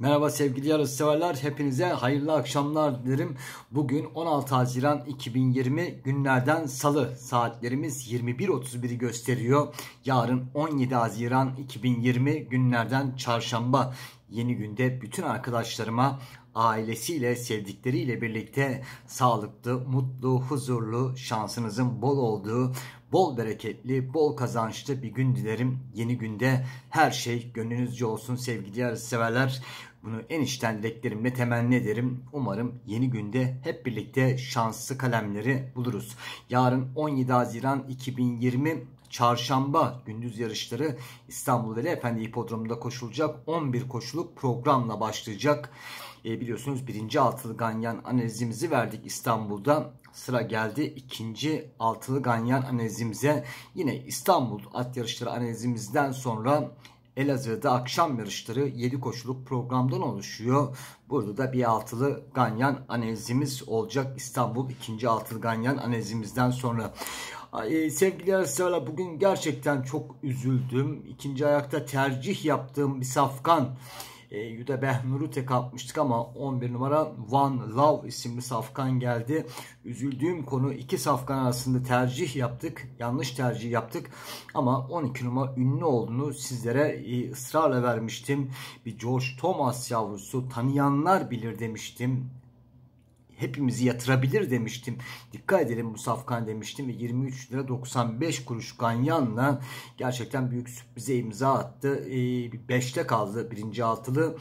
Merhaba sevgili yarışseverler, hepinize hayırlı akşamlar dilerim. Bugün 16 Haziran 2020 günlerden Salı, saatlerimiz 21.31'i gösteriyor. Yarın 17 Haziran 2020 günlerden Çarşamba. Yeni günde bütün arkadaşlarıma ailesiyle, sevdikleriyle birlikte sağlıklı, mutlu, huzurlu, şansınızın bol olduğu, bol bereketli, bol kazançlı bir gün dilerim. Yeni günde her şey gönlünüzce olsun sevgili yarışseverler. Bunu en içten dileklerimle temenni ederim. Umarım yeni günde hep birlikte şanslı kalemleri buluruz. Yarın 17 Haziran 2020 Çarşamba gündüz yarışları İstanbul Veli Efendi Hipodromu'nda koşulacak. 11 koşuluk programla başlayacak. Biliyorsunuz birinci altılı ganyan analizimizi verdik İstanbul'da. Sıra geldi ikinci altılı ganyan analizimize. Yine İstanbul at yarışları analizimizden sonra Elazığ'da akşam yarışları 7 koşuluk programdan oluşuyor. Burada da bir altılı ganyan analizimiz olacak. İstanbul ikinci altılı ganyan analizimizden sonra. Sevgili yarışseverler, bugün gerçekten çok üzüldüm. İkinci ayakta tercih yaptığım bir safkan. Yuda Behnur'u tek atmıştık ama 11 numara One Love isimli safkan geldi. Üzüldüğüm konu, iki safkan arasında tercih yaptık. Yanlış tercih yaptık. Ama 12 numara ünlü olduğunu sizlere ısrarla vermiştim. Bir George Thomas yavrusu, tanıyanlar bilir demiştim. Hepimizi yatırabilir demiştim. Dikkat edelim bu safkan demiştim ve 23 lira 95 kuruş ganyanla gerçekten büyük sürprize imza attı. 5'te kaldı birinci altılı.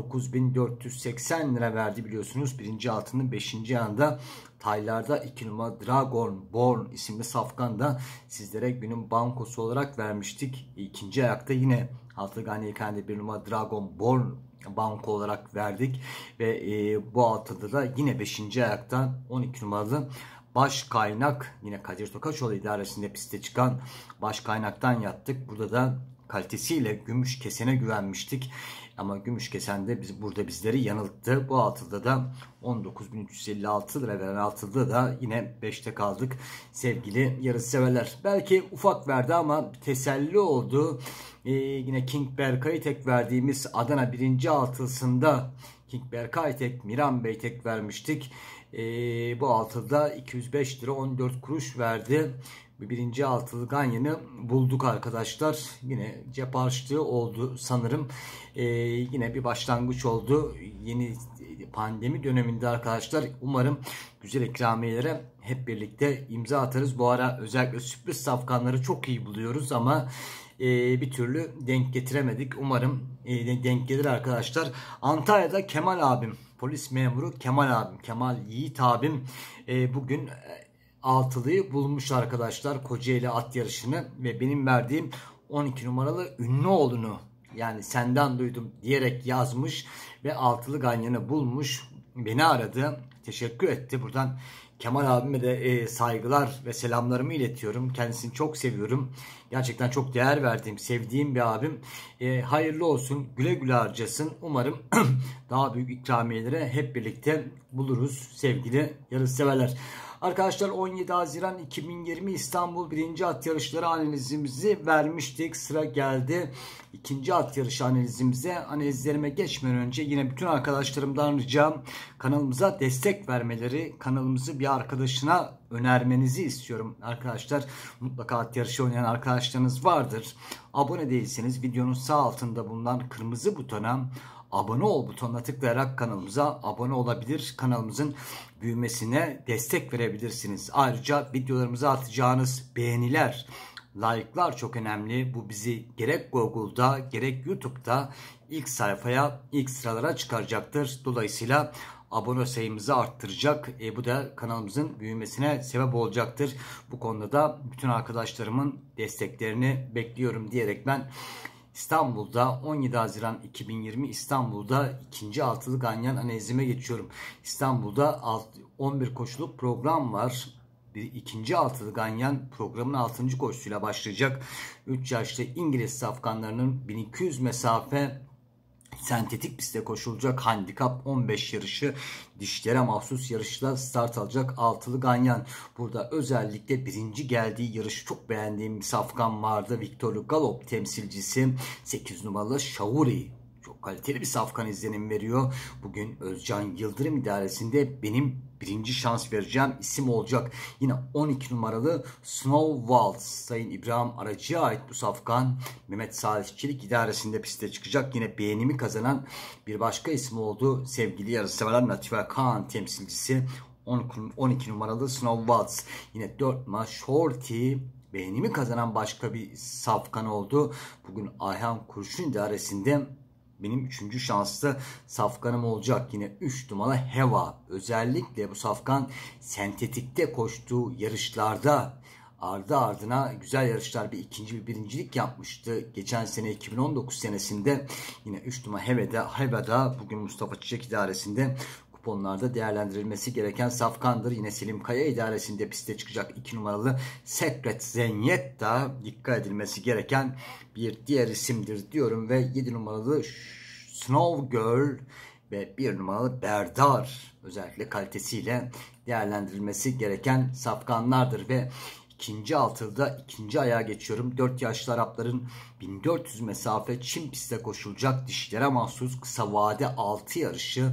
9480 lira verdi biliyorsunuz. Birinci altının 5. yanında taylarda 2 numara Dragon Born isimli safkan da sizlere günün bankosu olarak vermiştik. İkinci ayakta yine altılı ganyan 1 numara Dragon Born banko olarak verdik ve bu altıda da yine 5. ayaktan 12 numaralı Baş Kaynak, yine Kadir Tokaçoğlu idaresinde piste çıkan Baş Kaynak'tan yattık. Burada da kalitesiyle Gümüş Kesen'e güvenmiştik ama Gümüş Kesen de bizleri yanılttı. Bu altıda da 19.356 lira veren altıda da yine 5'te kaldık sevgili yarışseverler. Belki ufak verdi ama teselli oldu. Yine King Berkay'ı tek verdiğimiz Adana 1. altısında King Berkay tek, Miran Bey tek vermiştik. Bu altıda 205 lira 14 kuruş verdi. Birinci altılı ganyanı bulduk arkadaşlar. Yine cep harçlığı oldu sanırım. Yine bir başlangıç oldu. Yeni pandemi döneminde arkadaşlar. Umarım güzel ikramiyelere hep birlikte imza atarız. Bu ara özellikle sürpriz safkanları çok iyi buluyoruz ama bir türlü denk getiremedik. Umarım denk gelir arkadaşlar. Antalya'da Kemal abim, polis memuru Kemal abim, Kemal Yiğit abim bugün altılıyı bulmuş arkadaşlar. Kocaeli at yarışını ve benim verdiğim 12 numaralı Ünlüoğlu'nu, yani senden duydum diyerek yazmış ve altılı ganyanı bulmuş. Beni aradı. Teşekkür etti. Buradan Kemal abime de saygılar ve selamlarımı iletiyorum. Kendisini çok seviyorum. Gerçekten çok değer verdiğim, sevdiğim bir abim. Hayırlı olsun. Güle güle harcasın. Umarım daha büyük ikramiyelere hep birlikte buluruz sevgili yarışseverler. Arkadaşlar 17 Haziran 2020 İstanbul 1. at yarışları analizimizi vermiştik. Sıra geldi ikinci at yarışı analizimize. Analizlerime geçmeden önce yine bütün arkadaşlarımdan ricam kanalımıza destek vermeleri, kanalımızı bir arkadaşına önermenizi istiyorum arkadaşlar. Mutlaka at yarışı oynayan arkadaşlarınız vardır. Abone değilseniz videonun sağ altında bulunan kırmızı butona abone ol butonuna tıklayarak kanalımıza abone olabilir. Kanalımızın büyümesine destek verebilirsiniz. Ayrıca videolarımıza atacağınız beğeniler, like'lar çok önemli. Bu bizi gerek Google'da gerek YouTube'da ilk sayfaya, ilk sıralara çıkaracaktır. Dolayısıyla abone sayımızı arttıracak. Bu da kanalımızın büyümesine sebep olacaktır. Bu konuda da bütün arkadaşlarımın desteklerini bekliyorum diyerek ben İstanbul'da 17 Haziran 2020 İstanbul'da ikinci altılı ganyan analizime geçiyorum. İstanbul'da 11 koşuluk program var. İkinci altılı ganyan programın 6. koşusuyla başlayacak. 3 yaşlı İngiliz safkanlarının 1200 mesafe sentetik pistte koşulacak handikap 15 yarışı, dişlere mahsus yarışla start alacak altılı ganyan. Burada özellikle birinci geldiği yarışı çok beğendiğim bir safkan vardı. Victor Galop temsilcisi 8 numaralı Shauri. Çok kaliteli bir safkan izlenim veriyor. Bugün Özcan Yıldırım idaresinde benim birinci şans vereceğim isim olacak. Yine 12 numaralı Snow Waltz. Sayın İbrahim Aracı'ya ait bu safkan Mehmet Salih Çelik idaresinde piste çıkacak. Yine beğenimi kazanan bir başka isim oldu. Sevgili yarışseverler, Latife Kaan temsilcisi 12 numaralı Snow Waltz. Yine 4 numara Shorty beğenimi kazanan başka bir safkan oldu. Bugün Ayhan Kurşun idaresinde benim 3. şanslı safkanım olacak. Yine 3 numaralı Heva. Özellikle bu safkan sentetikte koştuğu yarışlarda ardı ardına güzel yarışlar, bir ikinci bir birincilik yapmıştı. Geçen sene 2019 senesinde yine 3 numara Heva'da bugün Mustafa Çiçek idaresinde kuponlarda değerlendirilmesi gereken safkandır. Yine Selim Kaya idaresinde piste çıkacak 2 numaralı Secret Zenyet da dikkat edilmesi gereken bir diğer isimdir diyorum ve 7 numaralı Snow Girl ve 1 numaralı Berdar özellikle kalitesiyle değerlendirilmesi gereken safkanlardır ve İkinci altılıda ikinci ayağa geçiyorum. 4 yaşlı Arapların 1400 mesafe çim pistte koşulacak dişlere mahsus kısa vade 6 yarışı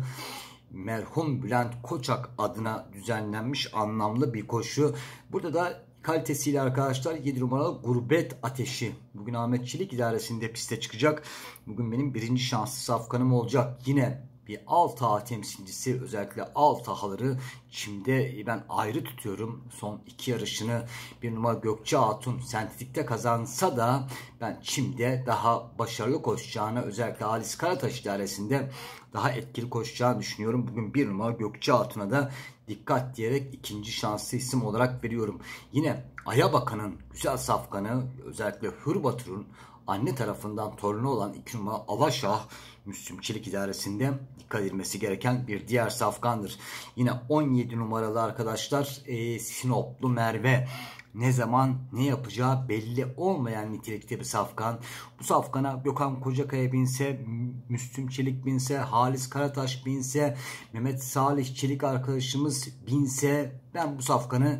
merhum Bülent Koçak adına düzenlenmiş anlamlı bir koşu. Burada da kalitesiyle arkadaşlar 7 numaralı Gurbet Ateşi. Bugün Ahmet Çelik idaresinde piste çıkacak. Bugün benim birinci şanslı safkanım olacak. Yine bir alt ağa temsilcisi, özellikle alt ağları çimde ben ayrı tutuyorum. Son 2 yarışını 1 numara Gökçe Hatun sentetikte kazansa da ben çimde daha başarılı koşacağını, özellikle Halis Karataş idaresinde daha etkili koşacağını düşünüyorum. Bugün 1 numara Gökçe Hatun'a da dikkat diyerek ikinci şanslı isim olarak veriyorum. Yine Ayabakan'ın güzel safkanı, özellikle Hürbatur'un anne tarafından torunu olan 2 numara Avaşah Müslüm Çelik idaresinde dikkat edilmesi gereken bir diğer safkandır. Yine 17 numaralı arkadaşlar Sinoplu Merve. Ne zaman ne yapacağı belli olmayan nitelikte bir safkan. Bu safkana Gökhan Kocakaya binse, Müslüm Çelik binse, Halis Karataş binse, Mehmet Salih Çelik arkadaşımız binse ben bu safkanı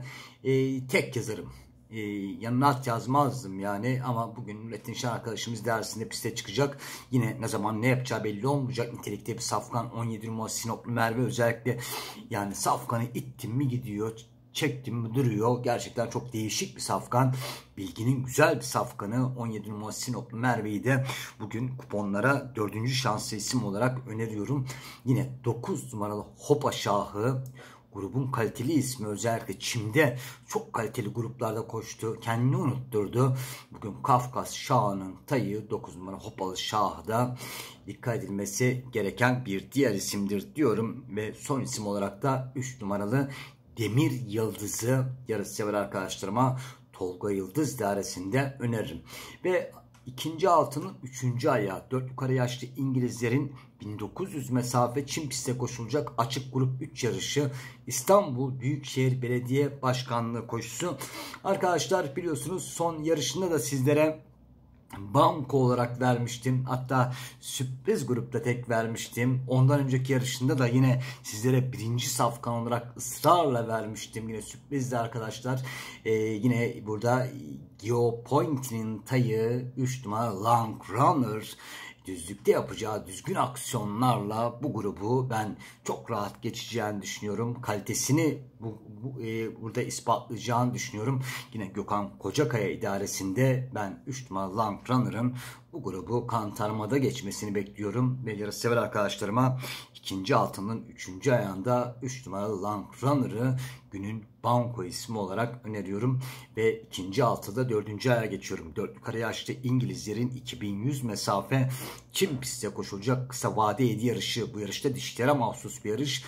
tek yazarım. Yanına at yazmazdım yani, ama bugün Nurettin Şen arkadaşımız dersinde piste çıkacak. Yine ne zaman ne yapacağı belli olmayacak nitelikte bir safkan. 17 numara Sinoplu Merve özellikle, yani safkanı ittim mi gidiyor, çektim mi duruyor. Gerçekten çok değişik bir safkan. Bilginin güzel bir safkanı 17 numara Sinoplu Merve'yi de bugün kuponlara 4. şanslı isim olarak öneriyorum. Yine 9 numaralı Hopa Şahı. Grubun kaliteli ismi, özellikle çimde çok kaliteli gruplarda koştu. Kendini unutturdu. Bugün Kafkas Şahı'nın tayı 9 numara Hopalı Şahı da dikkat edilmesi gereken bir diğer isimdir diyorum. Ve son isim olarak da 3 numaralı Demir Yıldız'ı yarışsever arkadaşlarıma Tolga Yıldız dairesinde öneririm. Ve ikinci altının 3. ayağı 4 yukarı yaşlı İngilizlerin 1900 mesafe çim pistte koşulacak açık grup 3 yarışı İstanbul Büyükşehir Belediye Başkanlığı koşusu. Arkadaşlar biliyorsunuz son yarışında da sizlere banko olarak vermiştim. Hatta sürpriz grupta tek vermiştim. Ondan önceki yarışında da yine sizlere birinci safkan olarak ısrarla vermiştim. Yine sürprizdi arkadaşlar. Yine burada Geopoint'in tayı 3 numara Long Runner düzlükte yapacağı düzgün aksiyonlarla bu grubu ben çok rahat geçeceğini düşünüyorum. Kalitesini burada ispatlayacağını düşünüyorum. Yine Gökhan Kocakaya idaresinde ben 3 numaralı Long Runner'ın bu grubu kantarmada geçmesini bekliyorum. Ve yarışsever arkadaşlarıma ikinci altının 3. ayağında 3 numaralı Long Runner'ı günün banko ismi olarak öneriyorum. Ve ikinci altıda 4. ayağa geçiyorum. 4 yukarı yaşlı İngilizlerin 2100 mesafe çim pistte koşulacak kısa vade 7 yarışı. Bu yarışta dişlere mahsus bir yarış.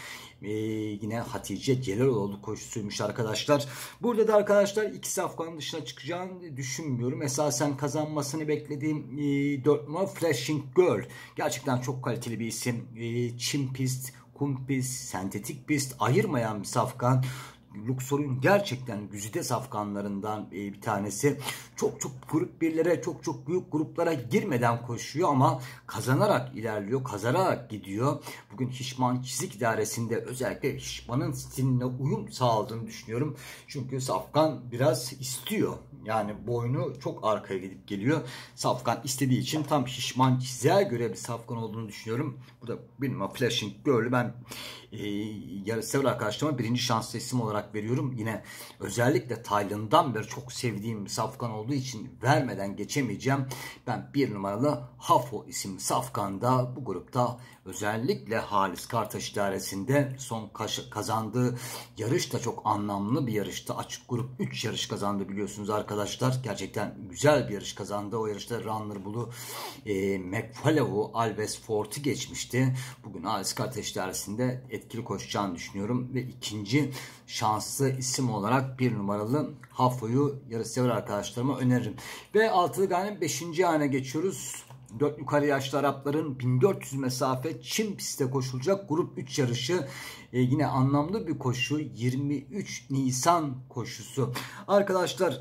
Yine Hatice Celaloğlu koşusuymuş arkadaşlar. Burada da arkadaşlar 2 safkanın dışına çıkacağını düşünmüyorum. Esasen kazanmasını beklediğim 4 numara Flashing Girl. Gerçekten çok kaliteli bir isim. Çim pist, kum pist, sentetik pist ayırmayan bir safkan. Luxor'un gerçekten güzide safkanlarından bir tanesi. Çok grup birlere, çok büyük gruplara girmeden koşuyor ama kazanarak ilerliyor, kazanarak gidiyor. Bugün Hişman Çizik İdaresi'nde özellikle Hişman'ın stiline uyum sağladığını düşünüyorum. Çünkü safkan biraz istiyor. Yani boynu çok arkaya gidip geliyor. Safkan istediği için tam Hişman Çizik'e göre bir safkan olduğunu düşünüyorum. Burada benim Flashing Girl'ü ben yarışsever arkadaşlarıma birinci şanslı isim olarak veriyorum. Yine özellikle Tayland'dan beri çok sevdiğim bir safkan olduğu için vermeden geçemeyeceğim. Ben 1 numaralı Hafo isimli safkanda bu grupta özellikle Halis Kartaş idaresinde son kazandığı yarış da çok anlamlı bir yarıştı. Açık grup 3 yarış kazandı biliyorsunuz arkadaşlar. Gerçekten güzel bir yarış kazandı. O yarışta Runner Bull'u McFallow'u Alves Fort'u geçmişti. Bugün Halis Kartaş idaresinde etkili koşacağını düşünüyorum ve ikinci şanslı isim olarak 1 numaralı Hafo'yu yarışsever arkadaşlarıma öneririm. Ve altılı gayenin 5. ayağına geçiyoruz. 4 yukarı yaşlı Arapların 1400 mesafe çim pistte koşulacak grup 3 yarışı. Yine anlamlı bir koşu, 23 Nisan koşusu. Arkadaşlar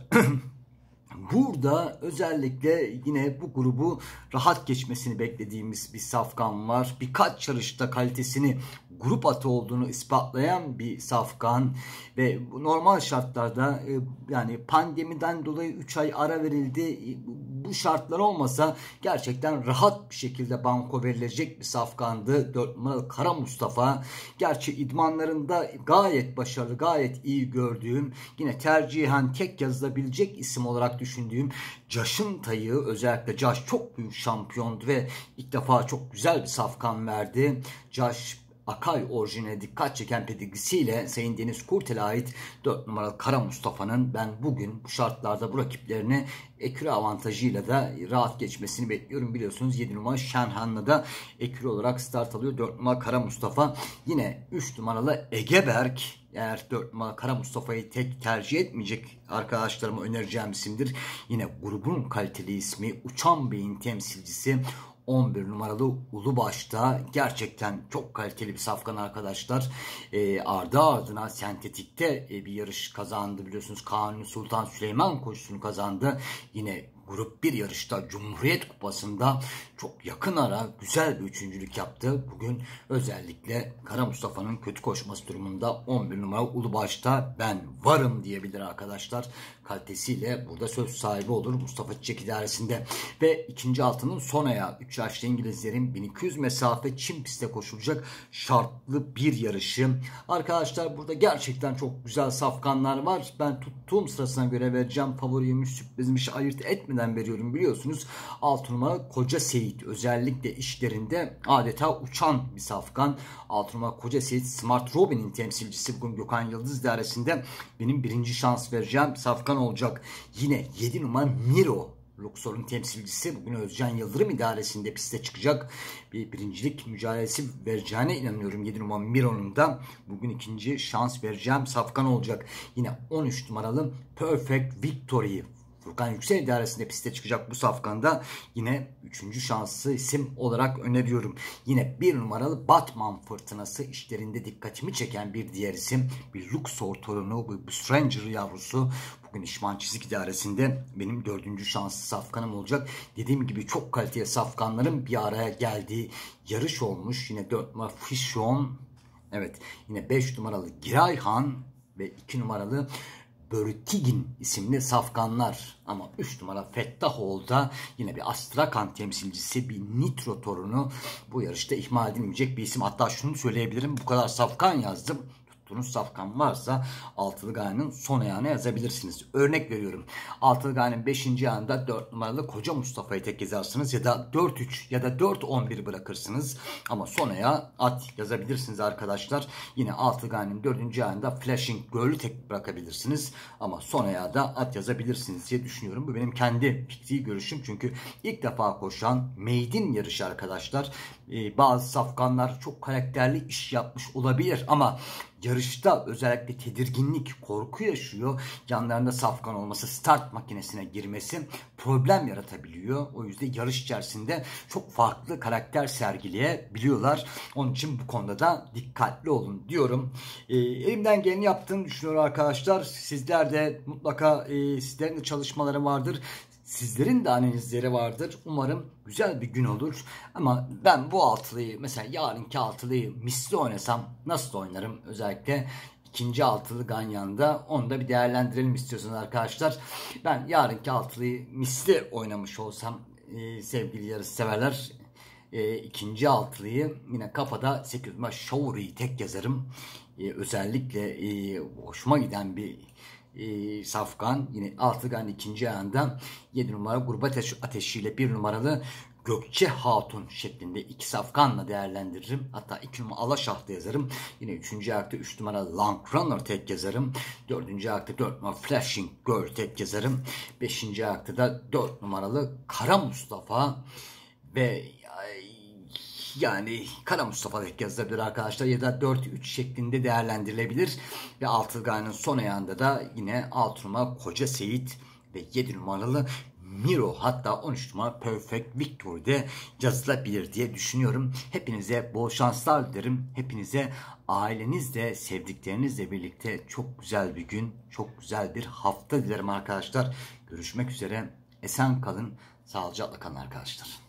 burada özellikle yine bu grubu rahat geçmesini beklediğimiz bir safkan var. Birkaç yarışta kalitesini grup atı olduğunu ispatlayan bir safkan ve normal şartlarda yani pandemiden dolayı 3 ay ara verildi. Bu şartlar olmasa gerçekten rahat bir şekilde banko verilecek bir safkandı. 4 numaralı Kara Mustafa. Gerçi idmanlarında gayet başarılı, gayet iyi gördüğüm, yine tercihen tek yazılabilecek isim olarak düşündüğüm Josh'ın tayı, özellikle Josh çok büyük şampiyondu ve ilk defa çok güzel bir safkan verdi. Josh Akay orijine dikkat çeken pedigrisiyle Sayın Deniz Kurtel'e ait 4 numaralı Kara Mustafa'nın ben bugün bu şartlarda bu rakiplerini ekürü avantajıyla da rahat geçmesini bekliyorum. Biliyorsunuz 7 numara Şenhan'la da ekürü olarak start alıyor 4 numara Kara Mustafa. Yine 3 numaralı Egeberk, eğer 4 numara Kara Mustafa'yı tek tercih etmeyecek arkadaşlarıma önereceğim isimdir. Yine grubun kaliteli ismi Uçan Bey'in temsilcisi 11 numaralı Ulubaş'ta gerçekten çok kaliteli bir safkan arkadaşlar. Ardı ardına sentetikte bir yarış kazandı biliyorsunuz. Kanuni Sultan Süleyman koşusunu kazandı. Yine grup 1 yarışta Cumhuriyet Kupası'nda çok yakın ara güzel bir üçüncülük yaptı. Bugün özellikle Kara Mustafa'nın kötü koşması durumunda 11 numara Ulubaş'ta ben varım diyebilir arkadaşlar. Kalitesiyle burada söz sahibi olur Mustafa Çiçek idaresinde. Ve ikinci altının son ayağı 3 yaşlı İngilizlerin 1200 mesafe çim pistte koşulacak şartlı bir yarışı. Arkadaşlar burada gerçekten çok güzel safkanlar var. Ben tuttuğum sırasına göre vereceğim. Favoriymiş, sürprizmiş ayırt etmeden veriyorum biliyorsunuz. 6 numara Koca Seyit özellikle işlerinde adeta uçan bir safkan. 6 numara Koca Seyit Smart Robin'in temsilcisi bugün Gökhan Yıldız idaresinde benim birinci şans vereceğim safkan olacak. Yine 7 numara Miro Luxor'un temsilcisi bugün Özcan Yıldırım idaresinde piste çıkacak. Bir birincilik mücadelesi vereceğine inanıyorum. 7 numara Miro'nun da bugün ikinci şans vereceğim safkan olacak. Yine 13 numaralı Perfect Victory Furkan Yüksel idaresinde piste çıkacak bu safkanda yine 3. şanslı isim olarak öneriyorum. Yine 1 numaralı Batman Fırtınası işlerinde dikkatimi çeken bir diğer isim. Bir Luxor torunu, bir Stranger yavrusu. Bugün İşman Çizik idaresinde benim 4. şanslı safkanım olacak. Dediğim gibi çok kaliteli safkanların bir araya geldiği yarış olmuş. Yine 4 numaralı Fishon. Evet, yine 5 numaralı Girayhan ve 2 numaralı Börütigin isimli safkanlar, ama 3 numara Fettahoğlu'da yine bir Astrakan temsilcisi, bir Nitro torunu, bu yarışta ihmal edilmeyecek bir isim. Hatta şunu söyleyebilirim, bu kadar safkan yazdım. Tuttuğunuz safkan varsa altılı gayenin son ayağına yazabilirsiniz. Örnek veriyorum. Altılı gayenin 5. ayağında 4 numaralı Koca Mustafa'yı tek yazarsınız ya da 4-3 ya da 4-11 bırakırsınız. Ama son ayağa at yazabilirsiniz arkadaşlar. Yine altılı gayenin 4. ayağında Flashing Girl'ü tek bırakabilirsiniz. Ama son ayağa da at yazabilirsiniz diye düşünüyorum. Bu benim kendi fikri görüşüm. Çünkü ilk defa koşan maiden yarışı arkadaşlar. Bazı safkanlar çok karakterli iş yapmış olabilir ama yarışta özellikle tedirginlik, korku yaşıyor. Yanlarında safkan olması, start makinesine girmesi problem yaratabiliyor. O yüzden yarış içerisinde çok farklı karakter sergileyebiliyorlar. Onun için bu konuda da dikkatli olun diyorum. Elimden geleni yaptığımı düşünüyorum arkadaşlar. Sizler de mutlaka sizlerin de çalışmaları vardır. Sizlerin de analizleri vardır. Umarım güzel bir gün olur. Ama ben bu altılıyı, mesela yarınki altılıyı misli oynasam nasıl oynarım? Özellikle ikinci altılı Ganyan'da, onu da bir değerlendirelim istiyorsanız arkadaşlar. Ben yarınki altılıyı misli oynamış olsam sevgili yarış severler, ikinci altılıyı yine kafada 8 numara Showery'i tek yazarım. Özellikle hoşuma giden bir safkan. Yine altıgan ikinci ayağında 7 numara Grup Ateşi'yle 1 numaralı Gökçe Hatun şeklinde iki safkanla değerlendiririm. Hatta 2 numara Alaşah'ta yazarım. Yine 3. ayakta 3 numara Long Runner tek yazarım. 4. ayakta 4 numara Flashing Girl tek yazarım. 5. ayakta da 4 numaralı Kara Mustafa ve yani Kara Mustafa tek yazılabilir arkadaşlar ya da 4-3 şeklinde değerlendirilebilir. Ve Altılgay'ın son ayağında da yine 6 numara Koca Seyit ve 7 numaralı Miro, hatta 13 numara Perfect Victory'de yazılabilir diye düşünüyorum. Hepinize bol şanslar dilerim. Hepinize ailenizle, sevdiklerinizle birlikte çok güzel bir gün, çok güzel bir hafta dilerim arkadaşlar. Görüşmek üzere. Esen kalın, sağlıcakla kalın arkadaşlar.